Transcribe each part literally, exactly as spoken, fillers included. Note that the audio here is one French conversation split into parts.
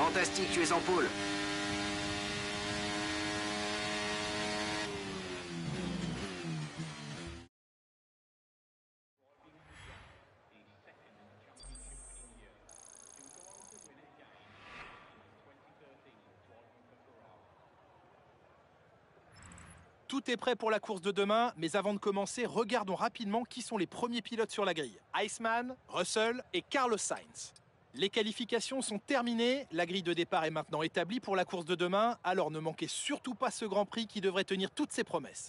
Fantastique, tu es en pôle. Tout est prêt pour la course de demain, mais avant de commencer, regardons rapidement qui sont les premiers pilotes sur la grille. Iceman, Russell et Carlos Sainz. Les qualifications sont terminées, la grille de départ est maintenant établie pour la course de demain, alors ne manquez surtout pas ce Grand Prix qui devrait tenir toutes ses promesses.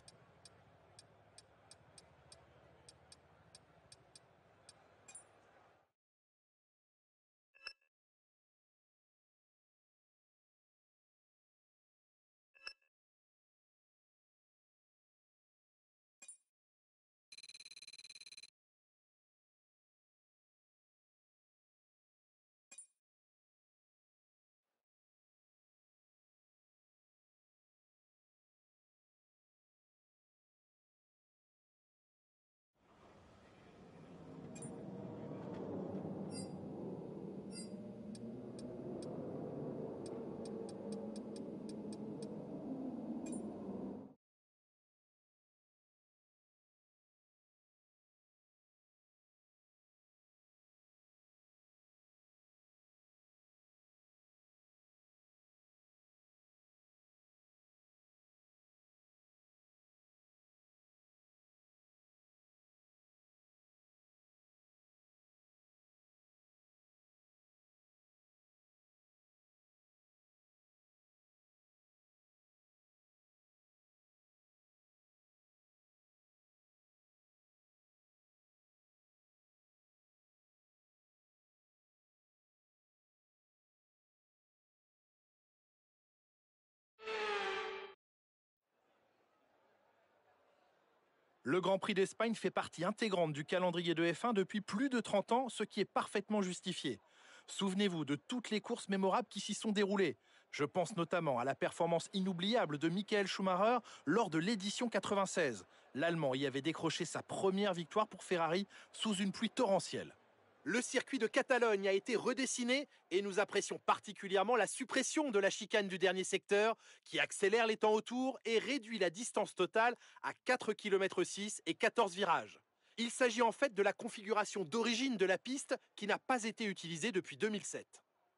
Le Grand Prix d'Espagne fait partie intégrante du calendrier de F un depuis plus de trente ans, ce qui est parfaitement justifié. Souvenez-vous de toutes les courses mémorables qui s'y sont déroulées. Je pense notamment à la performance inoubliable de Michael Schumacher lors de l'édition quatre-vingt-seize. L'Allemand y avait décroché sa première victoire pour Ferrari sous une pluie torrentielle. Le circuit de Catalogne a été redessiné et nous apprécions particulièrement la suppression de la chicane du dernier secteur qui accélère les temps autour et réduit la distance totale à quatre virgule six kilomètres et quatorze virages. Il s'agit en fait de la configuration d'origine de la piste qui n'a pas été utilisée depuis deux mille sept.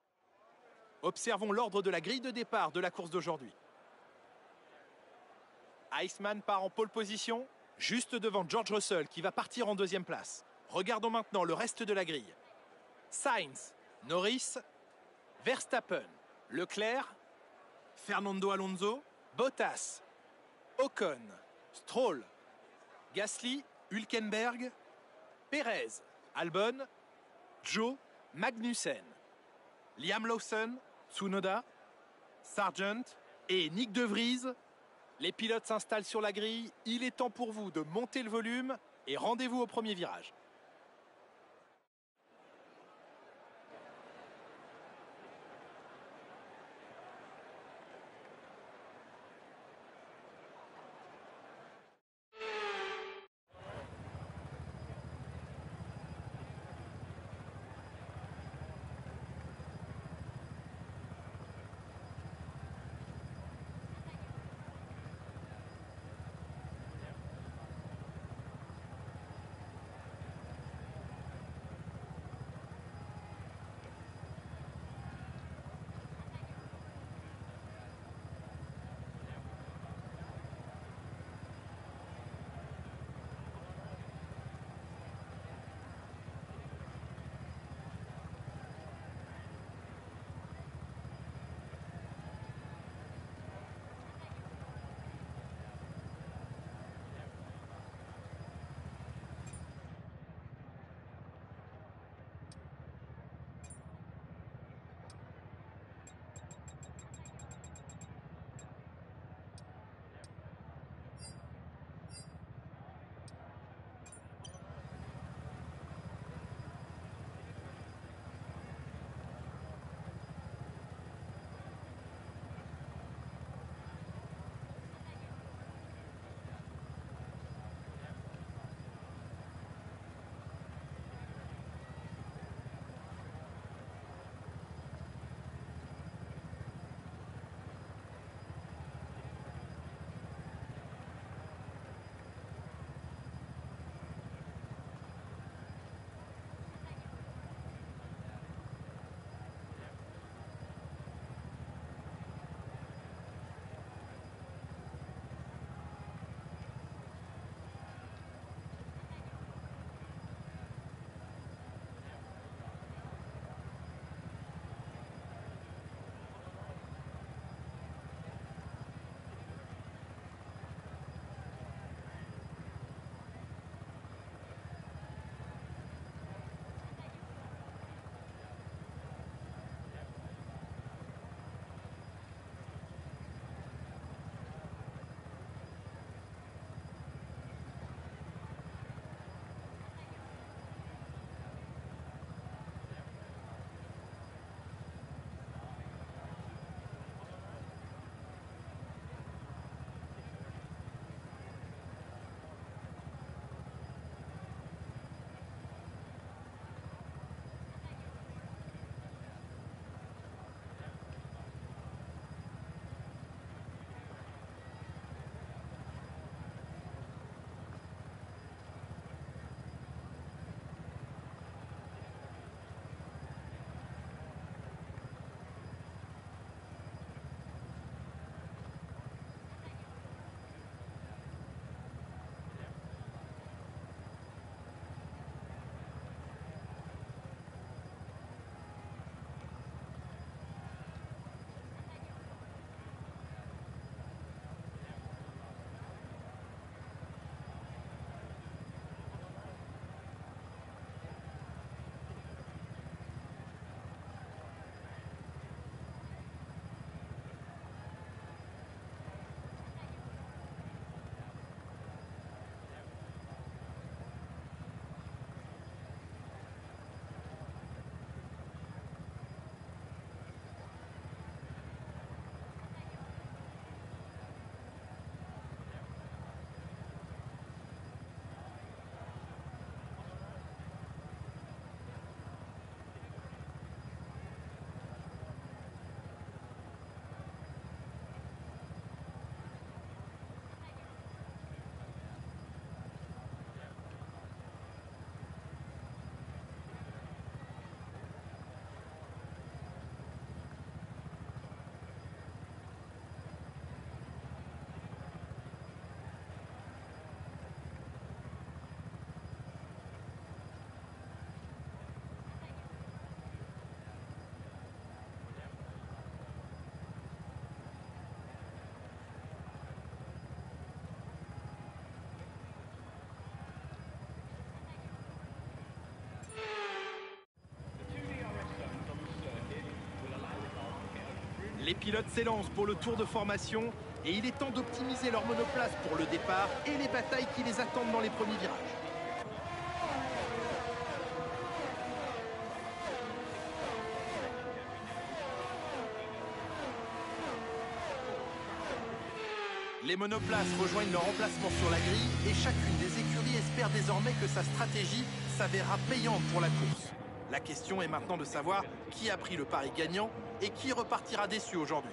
Observons l'ordre de la grille de départ de la course d'aujourd'hui. Iceman part en pole position, juste devant George Russell qui va partir en deuxième place. Regardons maintenant le reste de la grille. Sainz, Norris, Verstappen, Leclerc, Fernando Alonso, Bottas, Ocon, Stroll, Gasly, Hülkenberg, Perez, Albon, Zhou, Magnussen, Liam Lawson, Tsunoda, Sargent et Nick De Vries. Les pilotes s'installent sur la grille. Il est temps pour vous de monter le volume et rendez-vous au premier virage. Les pilotes s'élancent pour le tour de formation et il est temps d'optimiser leur monoplace pour le départ et les batailles qui les attendent dans les premiers virages. Les monoplaces rejoignent leur emplacement sur la grille et chacune des écuries espère désormais que sa stratégie s'avérera payante pour la course. La question est maintenant de savoir qui a pris le pari gagnant et qui repartira déçu aujourd'hui.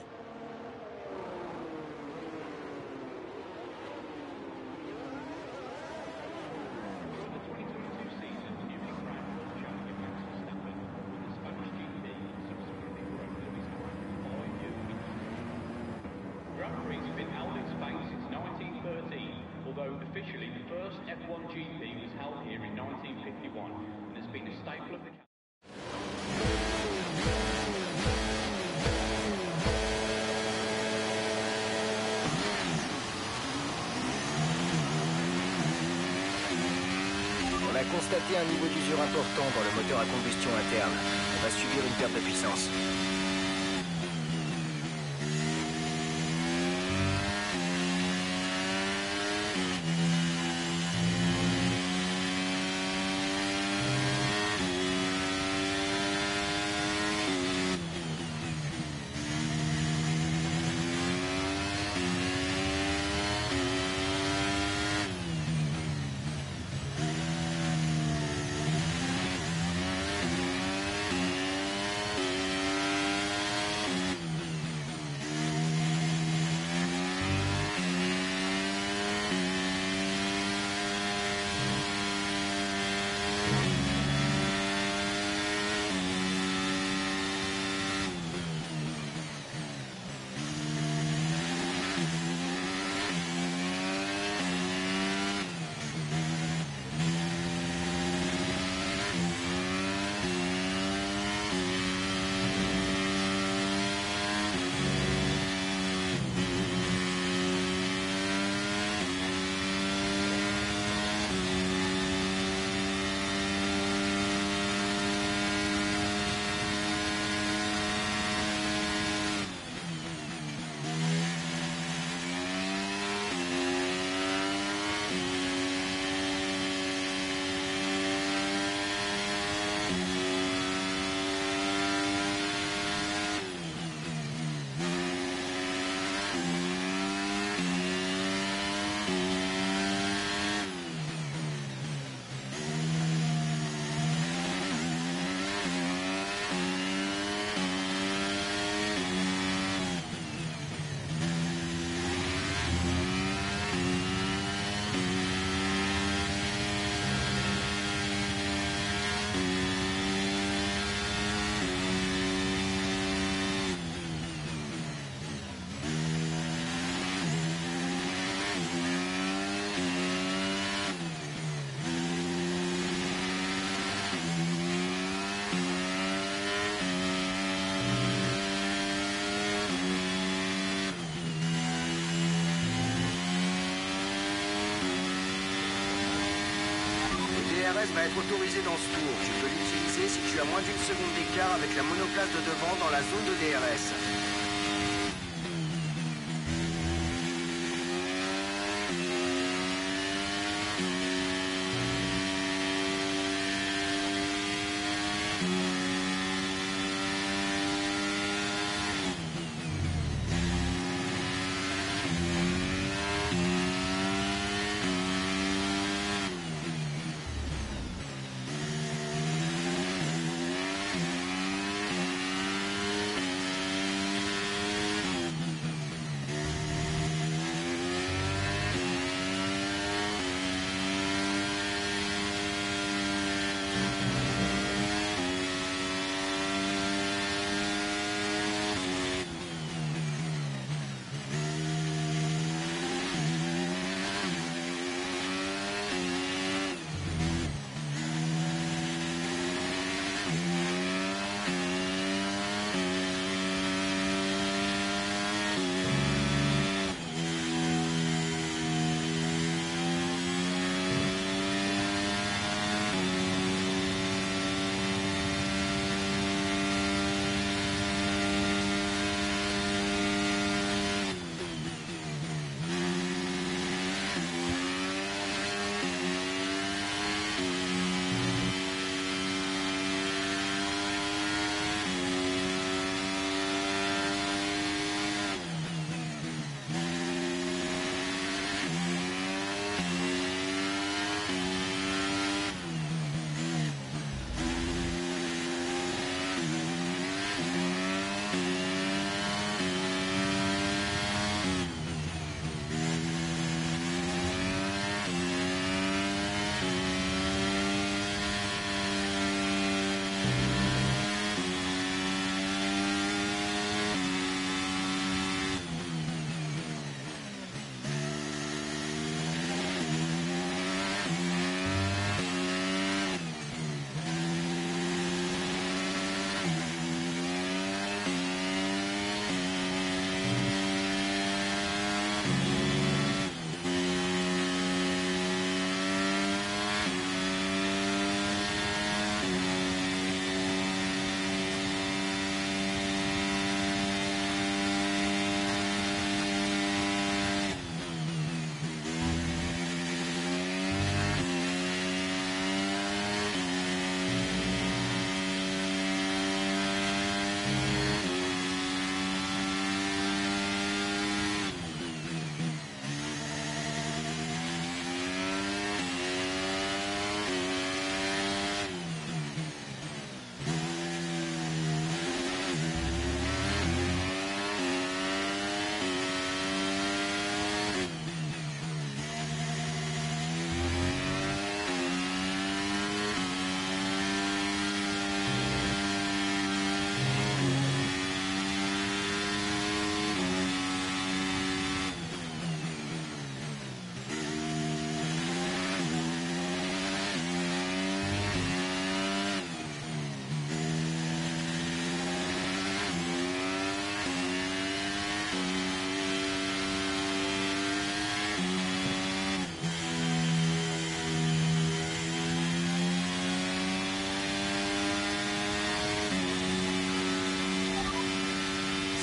Officially, the first F one G P was held here in nineteen fifty-one and has been a staple of the... On a constaté un niveau d'usure important dans le moteur à combustion interne. On va subir une perte de puissance. Le D R S va être autorisé dans ce tour. Tu peux l'utiliser si tu as moins d'une seconde d'écart avec la monoplace de devant dans la zone de D R S.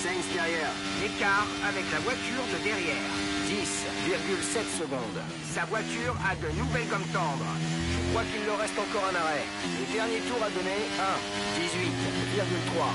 Sainz derrière. L'écart avec la voiture de derrière. dix virgule sept secondes. Sa voiture a de nouvelles gommes tendres. Je crois qu'il leur reste encore un arrêt. Le dernier tour a donné un dix-huit virgule trois.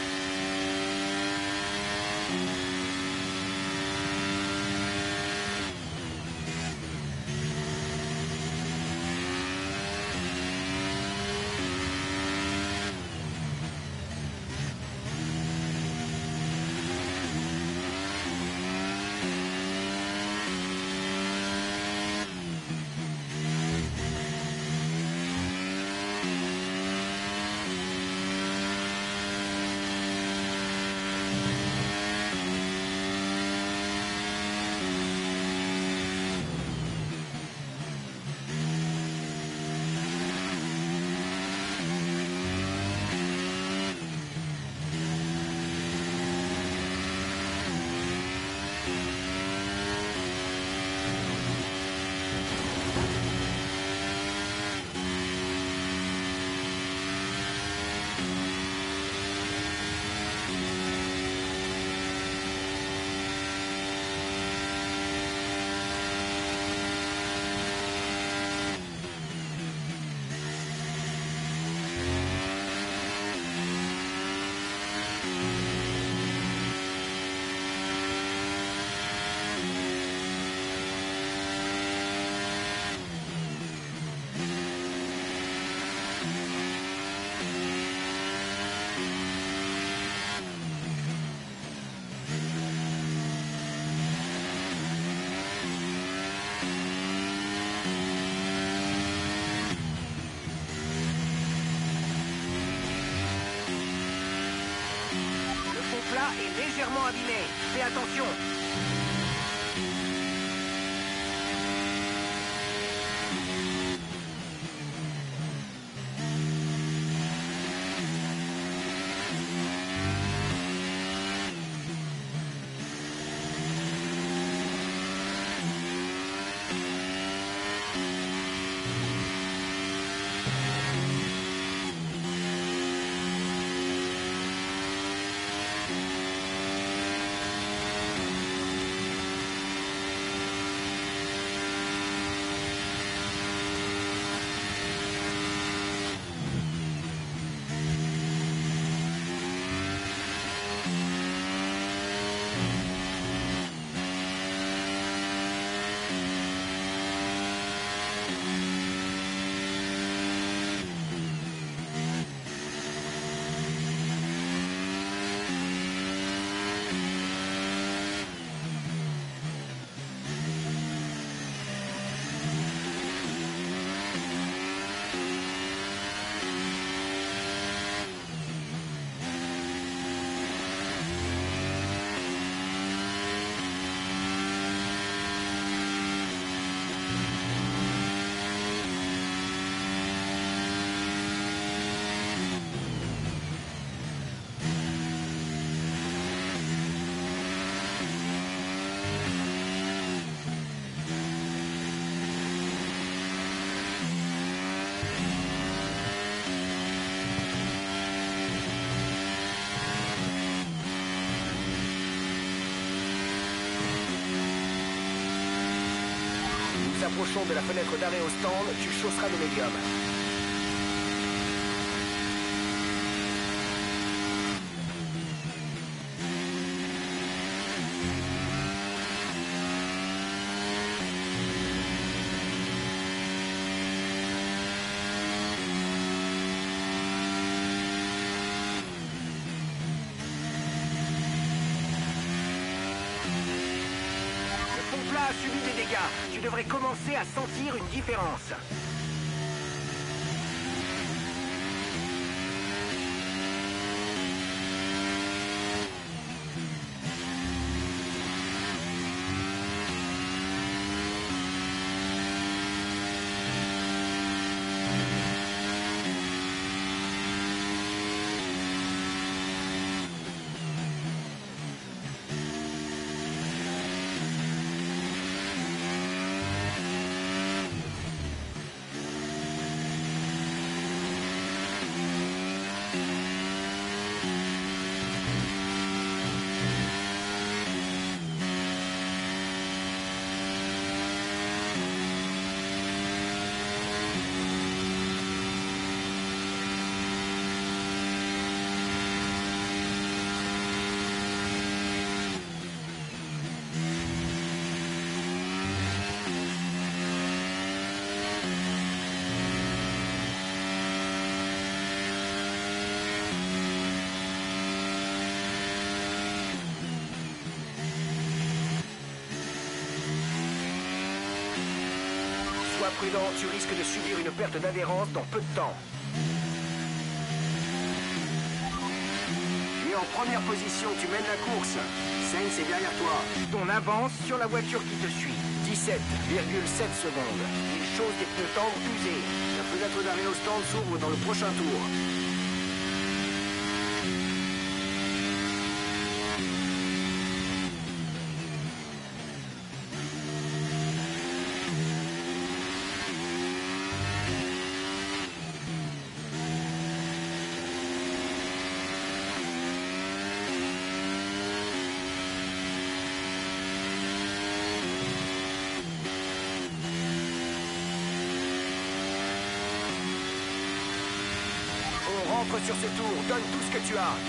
Plat est légèrement abîmé. Fais attention. Nous approchons de la fenêtre d'arrêt au stand, tu chausseras le médium. A subi des dégâts. Tu devrais commencer à sentir une différence. pas prudent, tu risques de subir une perte d'adhérence dans peu de temps. Tu es en première position, tu mènes la course. Sainz est derrière toi. On avance sur la voiture qui te suit. dix-sept virgule sept secondes. Il chose des pneus tendres usés. La fenêtre d'arrêt au stand s'ouvre dans le prochain tour. Rentre sur ce tour, donne tout ce que tu as.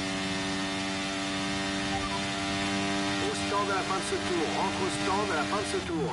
Au stand à la fin de ce tour, rentre au stand à la fin de ce tour.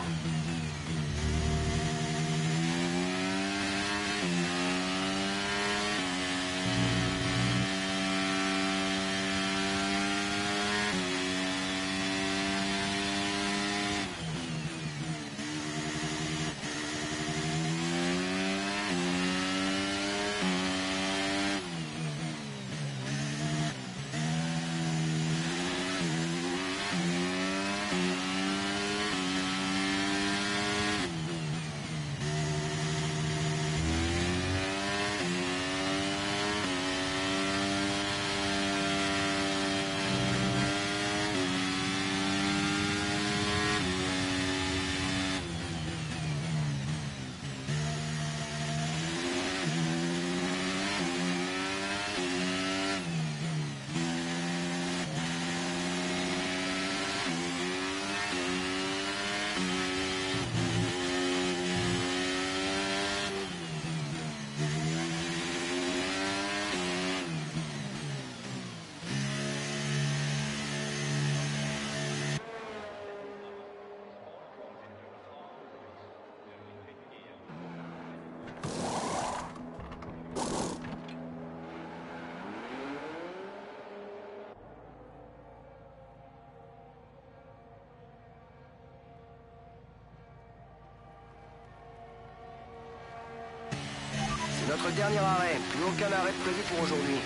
Notre dernier arrêt, plus aucun arrêt prévu pour aujourd'hui.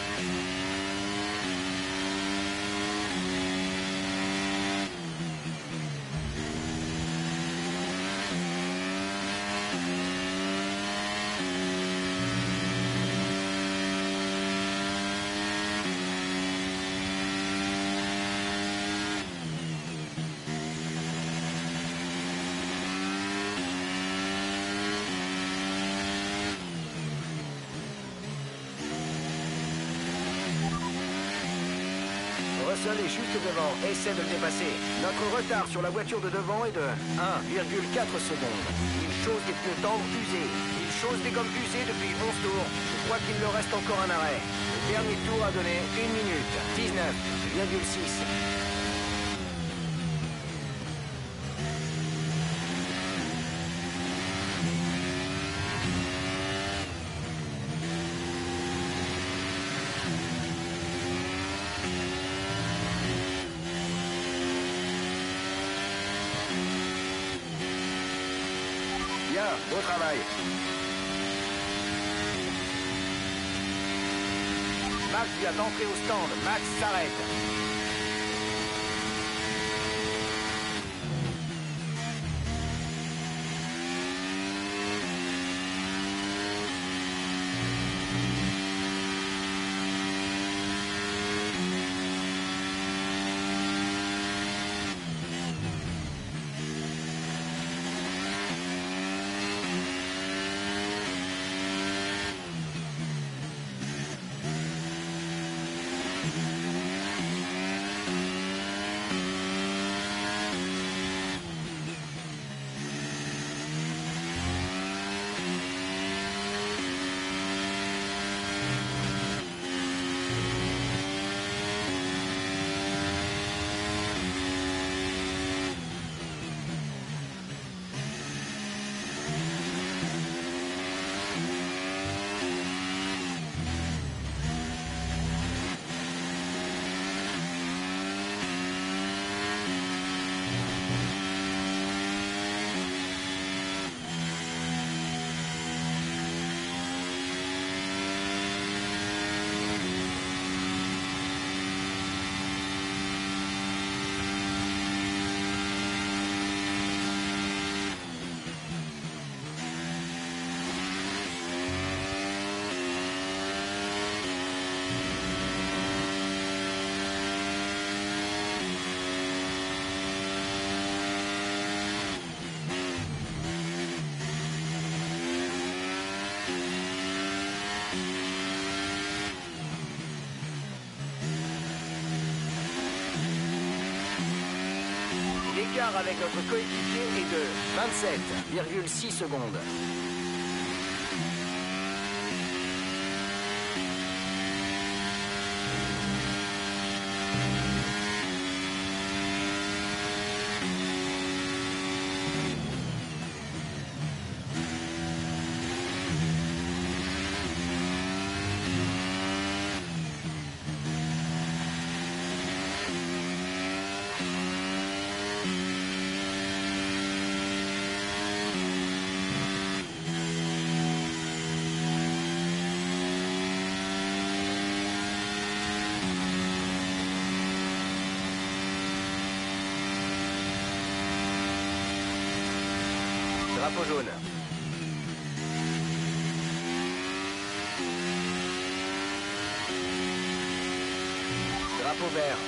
Russell est juste devant, essaie de le dépasser. Notre retard sur la voiture de devant est de un virgule quatre secondes. Il chose des pneus tendres usés. Il chose des gommes usées depuis onze tours. Je crois qu'il leur reste encore un arrêt. Le dernier tour a donné une minute dix-neuf virgule six. Bien, beau travail. Max vient d'entrer au stand. Max s'arrête. L'écart avec notre coéquipier est de vingt-sept virgule six secondes. Drapeau jaune. Drapeau vert.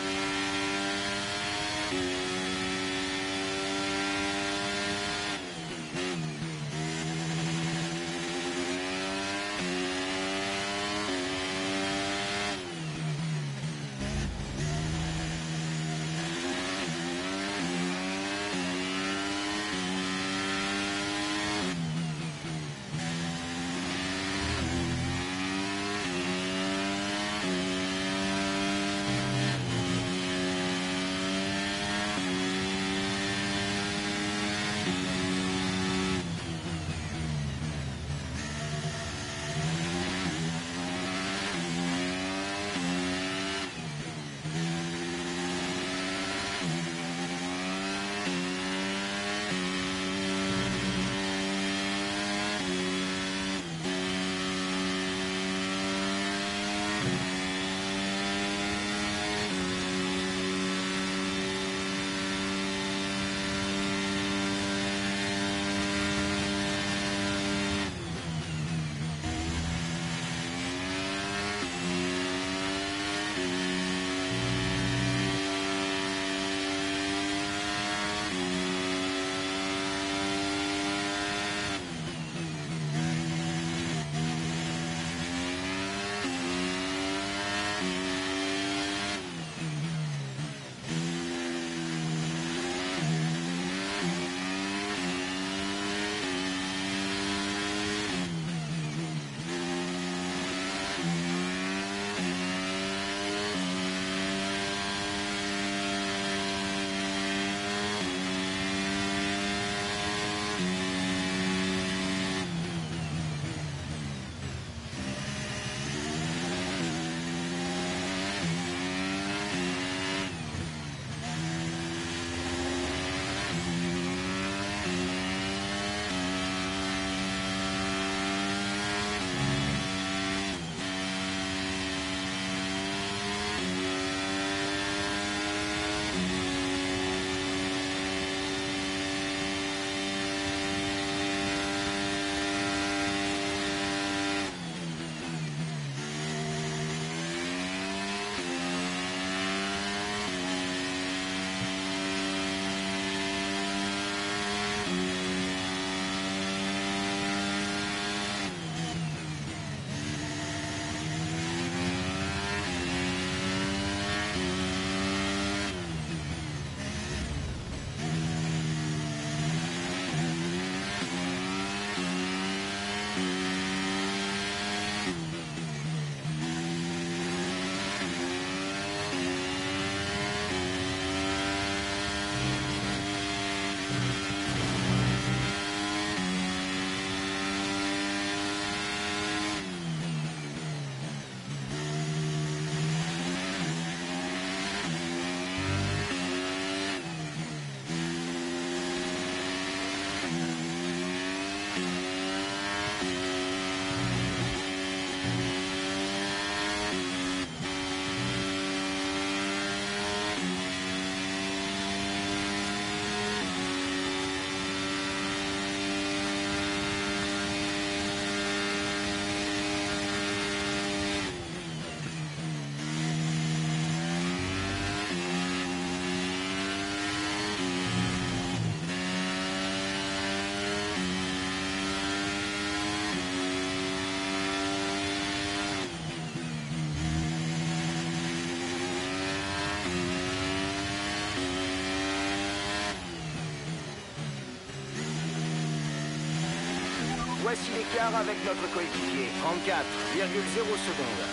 Voici l'écart avec notre coéquipier. trente-quatre virgule zéro secondes.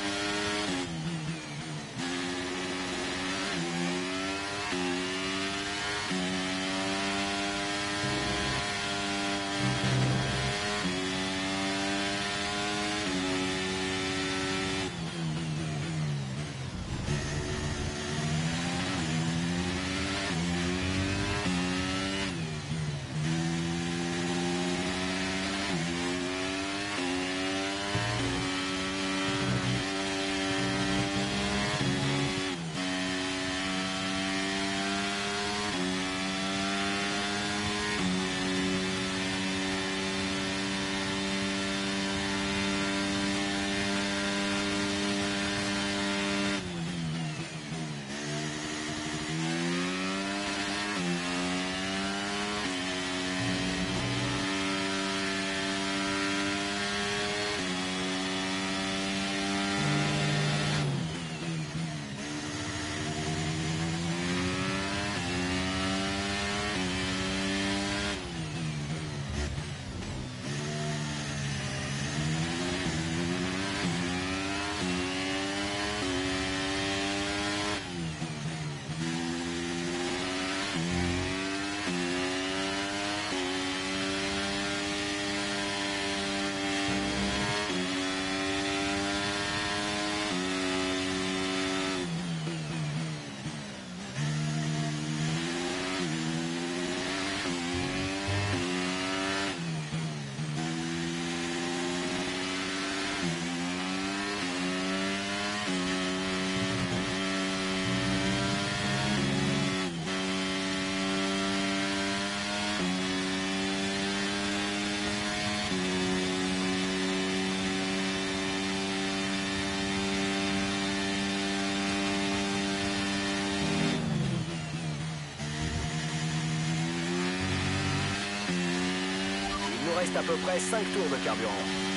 Il reste à peu près cinq tours de carburant.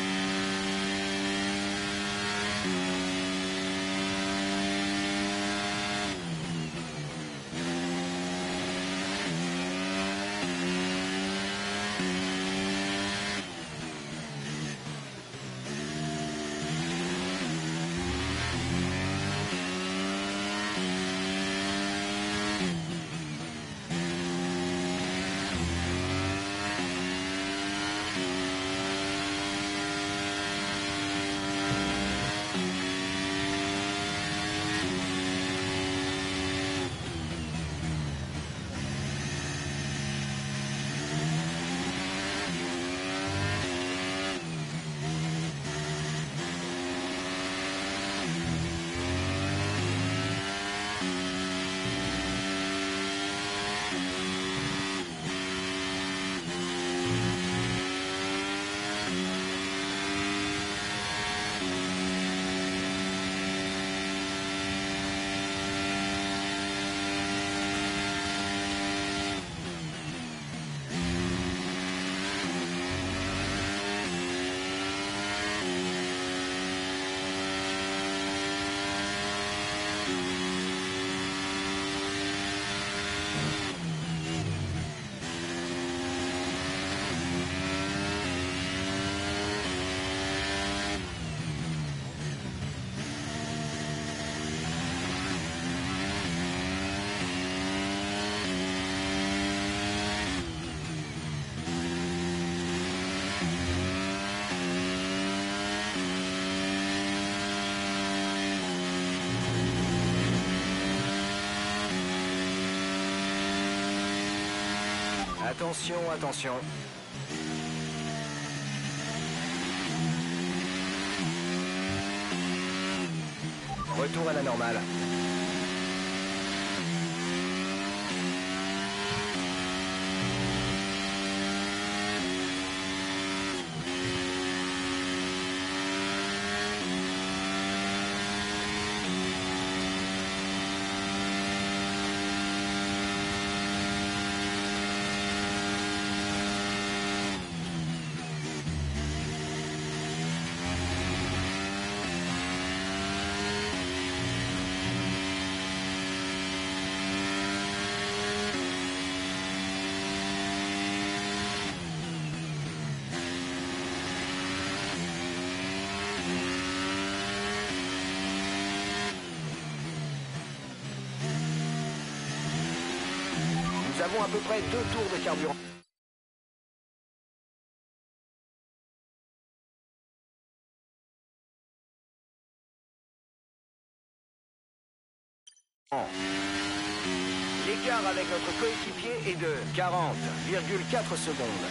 Attention, attention. Retour à la normale. Nous avons à peu près deux tours de carburant. L'écart avec notre coéquipier est de quarante virgule quatre secondes.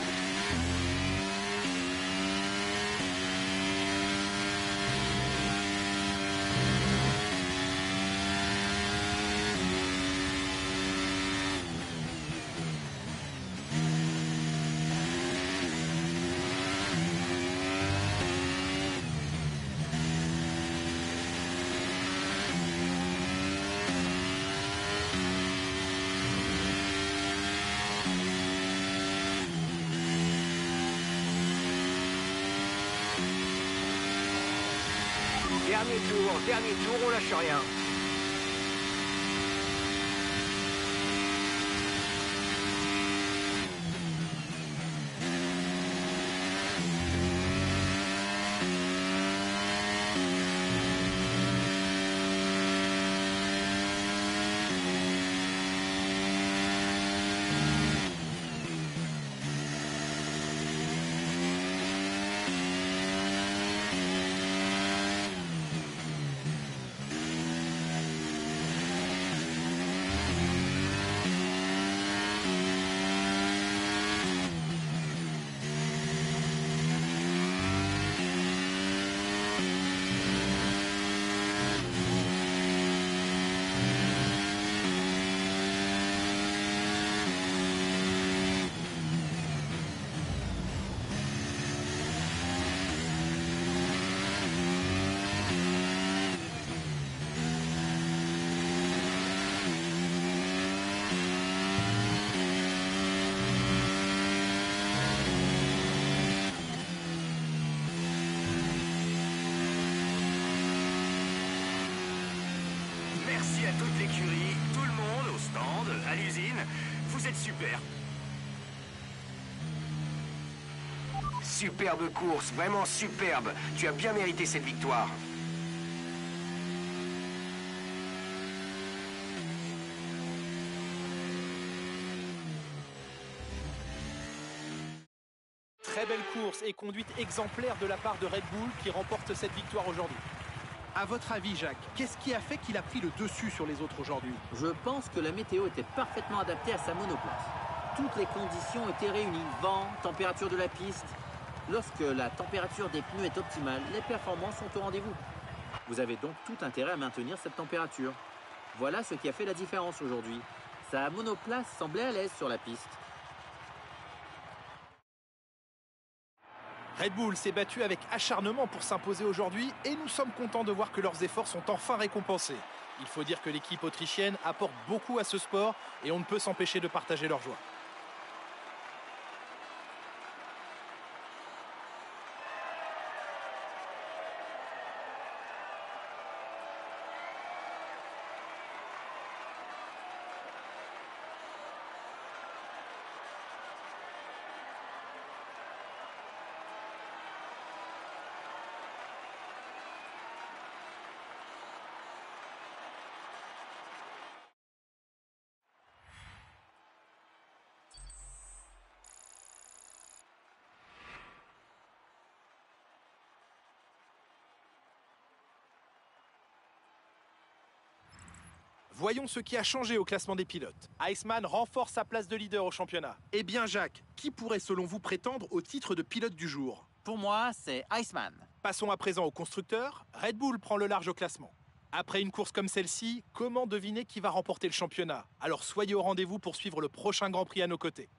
Dernier tour, dernier tour, on lâche rien. Merci à toute l'écurie, tout le monde, au stand, à l'usine. Vous êtes super. Superbe course, vraiment superbe. Tu as bien mérité cette victoire. Très belle course et conduite exemplaire de la part de Red Bull qui remporte cette victoire aujourd'hui. À votre avis, Jacques, qu'est-ce qui a fait qu'il a pris le dessus sur les autres aujourd'hui? Je pense que la météo était parfaitement adaptée à sa monoplace. Toutes les conditions étaient réunies, vent, température de la piste. Lorsque la température des pneus est optimale, les performances sont au rendez-vous. Vous avez donc tout intérêt à maintenir cette température. Voilà ce qui a fait la différence aujourd'hui. Sa monoplace semblait à l'aise sur la piste. Red Bull s'est battu avec acharnement pour s'imposer aujourd'hui et nous sommes contents de voir que leurs efforts sont enfin récompensés. Il faut dire que l'équipe autrichienne apporte beaucoup à ce sport et on ne peut s'empêcher de partager leur joie. Voyons ce qui a changé au classement des pilotes. Iceman renforce sa place de leader au championnat. Eh bien Jacques, qui pourrait selon vous prétendre au titre de pilote du jour? Pour moi, c'est Iceman. Passons à présent au constructeur. Red Bull prend le large au classement. Après une course comme celle-ci, comment deviner qui va remporter le championnat? Alors soyez au rendez-vous pour suivre le prochain Grand Prix à nos côtés.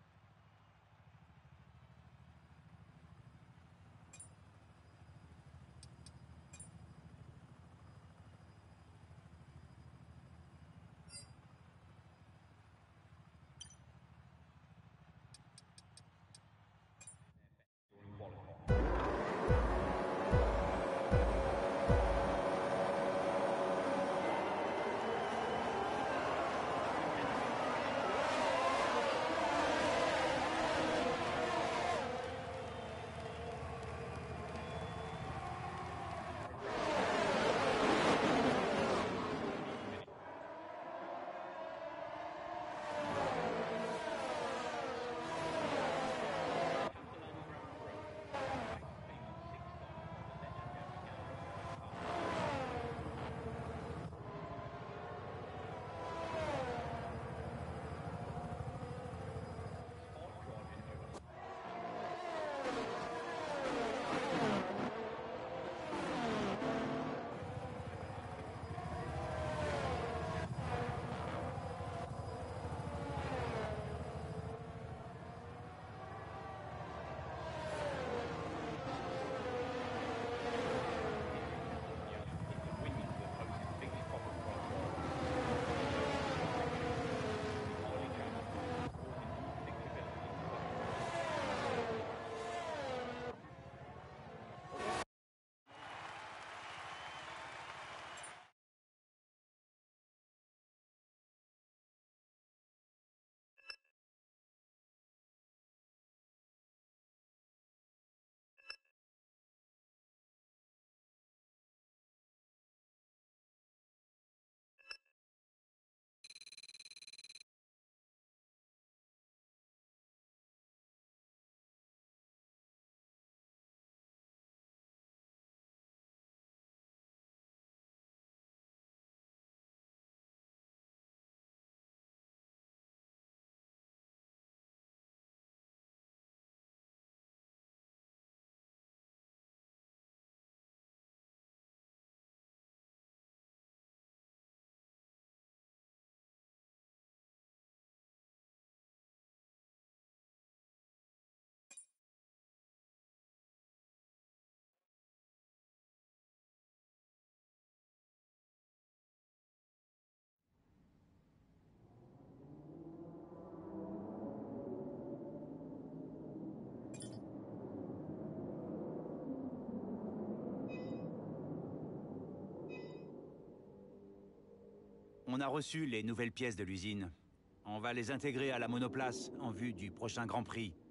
On a reçu les nouvelles pièces de l'usine. On va les intégrer à la monoplace en vue du prochain Grand Prix.